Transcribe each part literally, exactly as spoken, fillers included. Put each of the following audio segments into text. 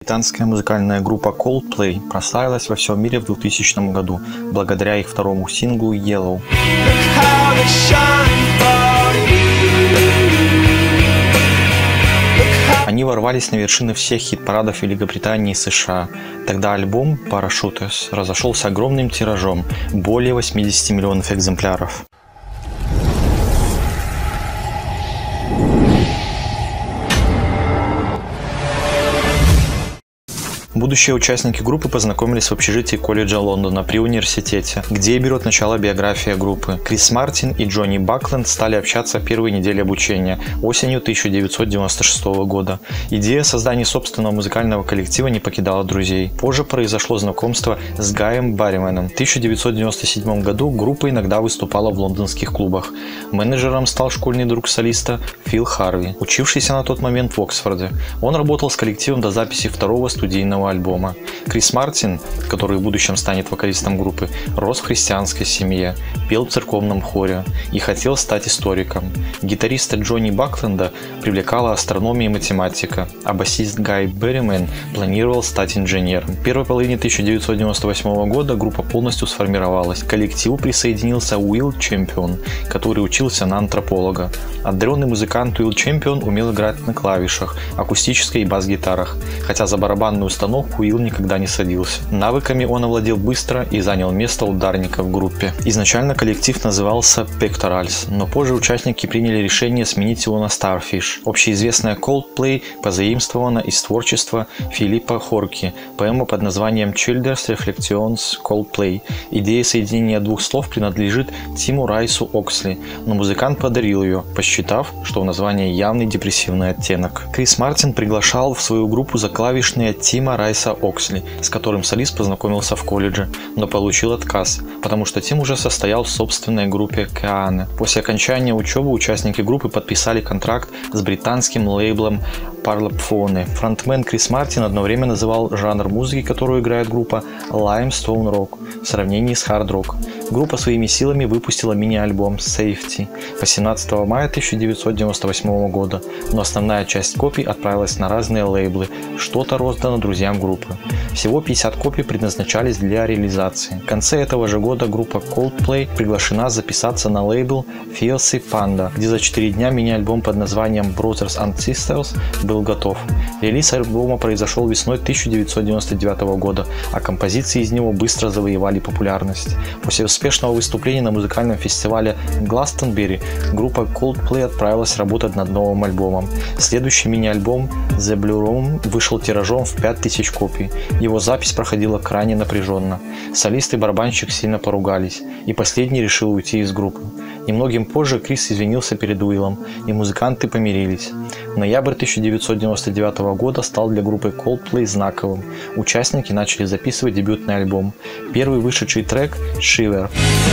Британская музыкальная группа Coldplay прославилась во всем мире в двухтысячном году благодаря их второму синглу Yellow. Они ворвались на вершины всех хит-парадов Великобритании и США. Тогда альбом Parachutes разошелся огромным тиражом – более восьмидесяти миллионов экземпляров. Будущие участники группы познакомились в общежитии колледжа Лондона при университете, где и берет начало биография группы. Крис Мартин и Джонни Бакленд стали общаться в первые недели обучения, осенью тысяча девятьсот девяносто шестого года. Идея создания собственного музыкального коллектива не покидала друзей. Позже произошло знакомство с Гаем Баррименом. В тысяча девятьсот девяносто седьмом году группа иногда выступала в лондонских клубах. Менеджером стал школьный друг солиста Фил Харви, учившийся на тот момент в Оксфорде. Он работал с коллективом до записи второго студийного альбома. Крис Мартин, который в будущем станет вокалистом группы, рос в христианской семье, пел в церковном хоре и хотел стать историком. Гитариста Джонни Бакленда привлекала астрономия и математика, а басист Гай Барримен планировал стать инженером. В первой половине тысяча девятьсот девяносто восьмого года группа полностью сформировалась. К коллективу присоединился Уилл Чемпион, который учился на антрополога. Одаренный музыкант Уилл Чемпион умел играть на клавишах, акустической и бас-гитарах, хотя за барабанную установку Уилл никогда не садился. Навыками он овладел быстро и занял место ударника в группе. Изначально коллектив назывался Pectorals, но позже участники приняли решение сменить его на Starfish. Общеизвестная Coldplay позаимствована из творчества Филиппа Хорки, поэма под названием Children's Reflections Coldplay. Идея соединения двух слов принадлежит Тиму Райсу Оксли, но музыкант подарил ее, посчитав, что у названия явный депрессивный оттенок. Крис Мартин приглашал в свою группу заклавишные Тима Райса Оксли, с которым солист познакомился в колледже, но получил отказ, потому что Тим уже состоял в собственной группе Keane. После окончания учебы участники группы подписали контракт с британским лейблом Parlophone. Фронтмен Крис Мартин одно время называл жанр музыки, которую играет группа, Limestone Rock в сравнении с Hard Rock. Группа своими силами выпустила мини-альбом Safety восемнадцатого мая тысяча девятьсот девяносто восьмого года, но основная часть копий отправилась на разные лейблы, что-то роздано друзьям группы. Всего пятьдесят копий предназначались для реализации. В конце этого же года группа Coldplay приглашена записаться на лейбл Fierce Panda, где за четыре дня мини-альбом под названием Brothers and Sisters был готов. Релиз альбома произошел весной тысяча девятьсот девяносто девятого года, а композиции из него быстро завоевали популярность. После успешного выступления на музыкальном фестивале Гластонбери группа Coldplay отправилась работать над новым альбомом. Следующий мини-альбом The Blue Room вышел тиражом в пять тысяч копий. Его запись проходила крайне напряженно. Солист и барабанщик сильно поругались, и последний решил уйти из группы. Немногим позже Крис извинился перед Уиллом, и музыканты помирились. Ноябрь тысяча девятьсот девяносто девятого года стал для группы Coldplay знаковым. Участники начали записывать дебютный альбом. Первый вышедший трек «Shiver»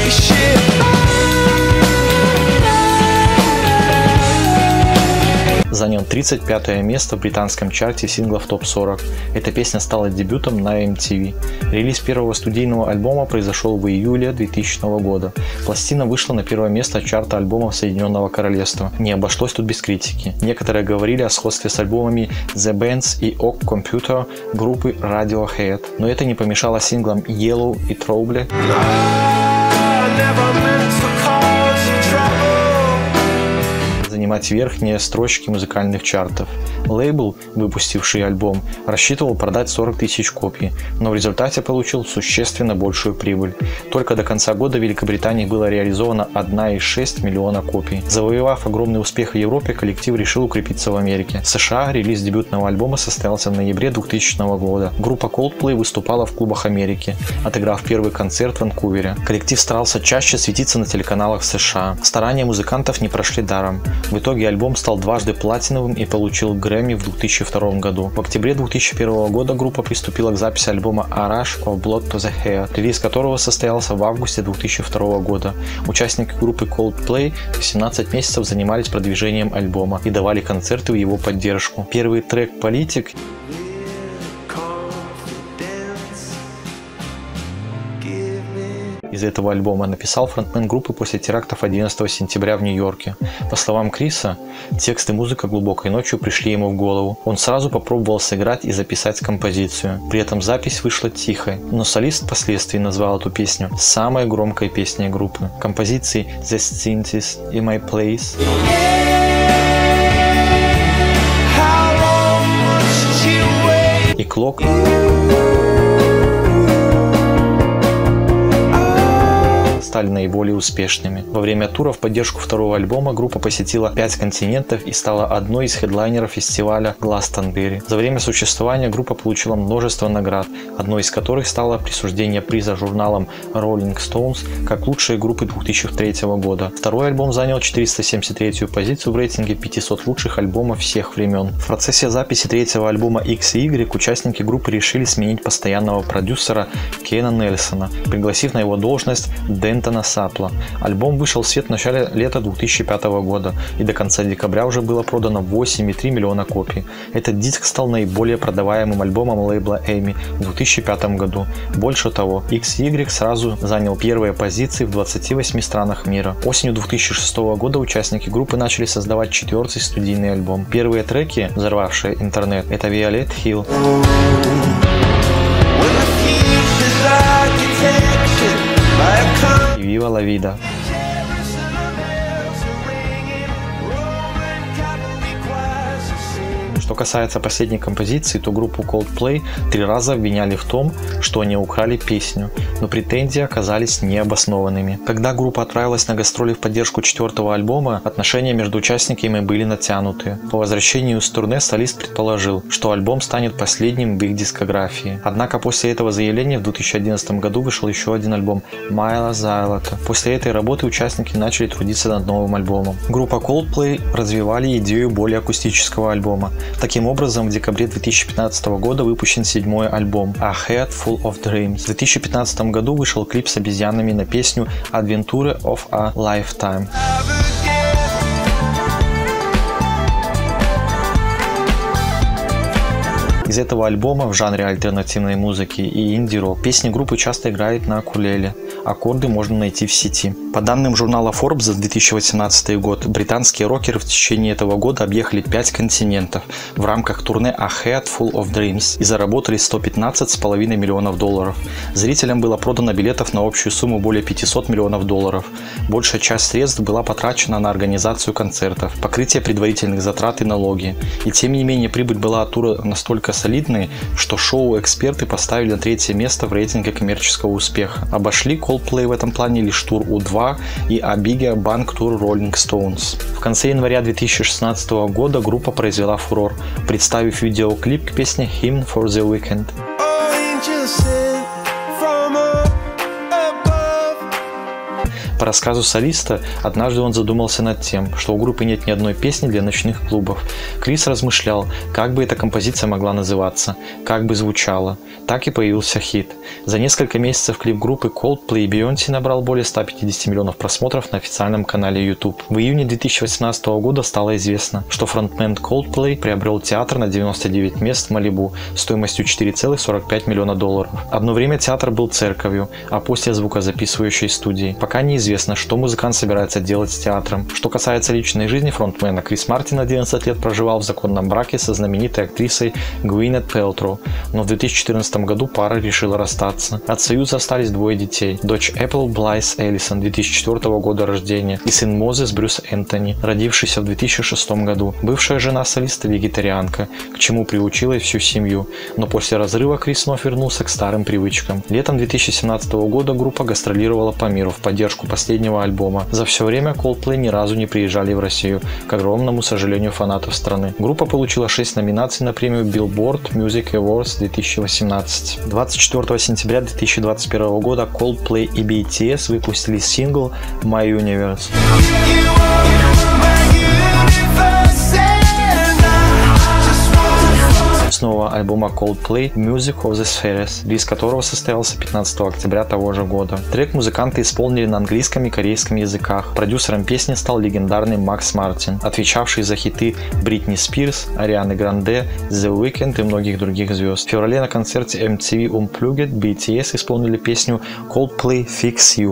занял тридцать пятое место в британском чарте синглов топ сорок. Эта песня стала дебютом на эм ти ви. Релиз первого студийного альбома произошел в июле двухтысячного года. Пластина вышла на первое место чарта альбомов Соединенного Королевства. Не обошлось тут без критики. Некоторые говорили о сходстве с альбомами The Bands и Ogg Computer группы Radiohead, но это не помешало синглам Yellow и Trouble занимать верхние строчки музыкальных чартов. Лейбл, выпустивший альбом, рассчитывал продать сорок тысяч копий, но в результате получил существенно большую прибыль. Только до конца года в Великобритании было реализовано одна целых шесть десятых миллиона копий. Завоевав огромный успех в Европе, коллектив решил укрепиться в Америке. В США релиз дебютного альбома состоялся в ноябре двухтысячного года. Группа Coldplay выступала в клубах Америки, отыграв первый концерт в Ванкувере. Коллектив старался чаще светиться на телеканалах в США. Старания музыкантов не прошли даром. В итоге альбом стал дважды платиновым и получил Грэмми в две тысячи втором году. В октябре две тысячи первого года группа приступила к записи альбома A Rush of Blood to the Head, релиз которого состоялся в августе две тысячи второго года. Участники группы Coldplay восемнадцать месяцев занимались продвижением альбома и давали концерты в его поддержку. Первый трек «Политик» из этого альбома написал фронтмен группы после терактов одиннадцатого сентября в Нью-Йорке. По словам Криса, текст и музыка глубокой ночью пришли ему в голову. Он сразу попробовал сыграть и записать композицию. При этом запись вышла тихой, но солист впоследствии назвал эту песню самой громкой песней группы. Композиции The Synthesis in My Place и Clock стали наиболее успешными. Во время тура в поддержку второго альбома группа посетила пять континентов и стала одной из хедлайнеров фестиваля Гластонберри. За время существования группа получила множество наград, одной из которых стало присуждение приза журналом Rolling Stones как лучшие группы две тысячи третьего года. Второй альбом занял четыреста семьдесят третью позицию в рейтинге пятисот лучших альбомов всех времен. В процессе записи третьего альбома X и Y участники группы решили сменить постоянного продюсера Кена Нельсона, пригласив на его должность Дэн Сапла. Альбом вышел в свет в начале лета две тысячи пятого года, и до конца декабря уже было продано восемь и три миллиона копий. Этот диск стал наиболее продаваемым альбомом лейбла Эми в две тысячи пятом году. Больше того, X Y сразу занял первые позиции в двадцати восьми странах мира. Осенью две тысячи шестого года участники группы начали создавать четвертый студийный альбом. Первые треки, взорвавшие интернет, это Violet Hill и Viva la Vida. Что касается последней композиции, то группу Coldplay три раза обвиняли в том, что они украли песню, но претензии оказались необоснованными. Когда группа отправилась на гастроли в поддержку четвертого альбома, отношения между участниками были натянутые. По возвращению с турне солист предположил, что альбом станет последним в их дискографии. Однако после этого заявления в две тысячи одиннадцатом году вышел еще один альбом Майла Зайлота. После этой работы участники начали трудиться над новым альбомом. Группа Coldplay развивали идею более акустического альбома. Таким образом, в декабре две тысячи пятнадцатого года выпущен седьмой альбом A Head Full of Dreams. В две тысячи пятнадцатом году вышел клип с обезьянами на песню Adventure of a Lifetime. Из этого альбома в жанре альтернативной музыки и инди-рок песни группы часто играют на укулеле. Аккорды можно найти в сети. По данным журнала Forbes за две тысячи восемнадцатый год, британские рокеры в течение этого года объехали пять континентов в рамках турне A Head Full of Dreams и заработали сто пятнадцать с половиной миллионов долларов. Зрителям было продано билетов на общую сумму более пятисот миллионов долларов. Большая часть средств была потрачена на организацию концертов, покрытие предварительных затрат и налоги. И тем не менее прибыль была от тура настолько солидной, что шоу-эксперты поставили на третье место в рейтинге коммерческого успеха. Обошли Coldplay в этом плане лишь тур У два и A Bigger Bang Tour Rolling Stones. В конце января две тысячи шестнадцатого года группа произвела фурор, представив видеоклип к песне Hymn for the Weekend. По рассказу солиста, однажды он задумался над тем, что у группы нет ни одной песни для ночных клубов. Крис размышлял, как бы эта композиция могла называться, как бы звучала. Так и появился хит. За несколько месяцев клип группы Coldplay и Beyoncé набрал более ста пятидесяти миллионов просмотров на официальном канале YouTube. В июне две тысячи восемнадцатого года стало известно, что фронтмен Coldplay приобрел театр на девяносто девять мест в Малибу стоимостью четыре целых сорок пять миллиона долларов. Одно время театр был церковью, а после звукозаписывающей студией. Пока неизвестно, Известно, что музыкант собирается делать с театром. Что касается личной жизни фронтмена, Крис Мартин одиннадцать лет проживал в законном браке со знаменитой актрисой Гвинет Пэлтроу, но в две тысячи четырнадцатом году пара решила расстаться. От союза остались двое детей: дочь Эппл Блайс Эллисон две тысячи четвёртого года рождения и сын Мозес Брюс Энтони, родившийся в две тысячи шестом году. Бывшая жена солиста вегетарианка, к чему приучила и всю семью, но после разрыва Крис вновь вернулся к старым привычкам. Летом две тысячи семнадцатого года группа гастролировала по миру в поддержку последнего альбома. За все время Coldplay ни разу не приезжали в Россию, к огромному сожалению фанатов страны. Группа получила шесть номинаций на премию Billboard Music Awards две тысячи восемнадцать. двадцать четвёртого сентября две тысячи двадцать первого года Coldplay и би ти эс выпустили сингл My Universe. собственного альбома Coldplay Music of the Spheres, релиз которого состоялся пятнадцатого октября того же года. Трек музыканты исполнили на английском и корейском языках. Продюсером песни стал легендарный Макс Мартин, отвечавший за хиты Бритни Спирс, Арианы Гранде, The Weeknd и многих других звезд. В феврале на концерте эм ти ви Unplugged би ти эс исполнили песню Coldplay Fix You.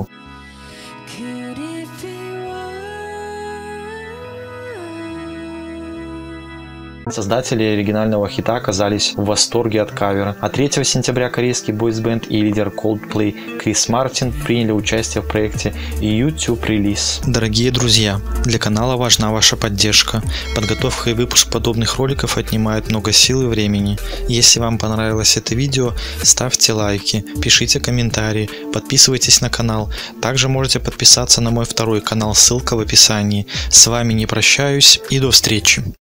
Создатели оригинального хита оказались в восторге от кавера, а третьего сентября корейский бойсбенд и лидер Coldplay Крис Мартин приняли участие в проекте YouTube Release. Дорогие друзья, для канала важна ваша поддержка. Подготовка и выпуск подобных роликов отнимает много сил и времени. Если вам понравилось это видео, ставьте лайки, пишите комментарии, подписывайтесь на канал. Также можете подписаться на мой второй канал, ссылка в описании. С вами не прощаюсь и до встречи.